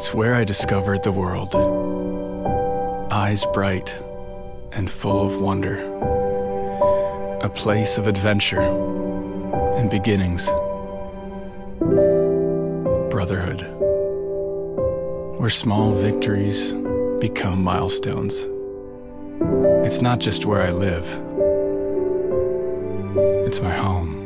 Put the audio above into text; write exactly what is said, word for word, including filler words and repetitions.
It's where I discovered the world. Eyes bright and full of wonder. A place of adventure and beginnings. Brotherhood, where small victories become milestones. It's not just where I live, it's my home.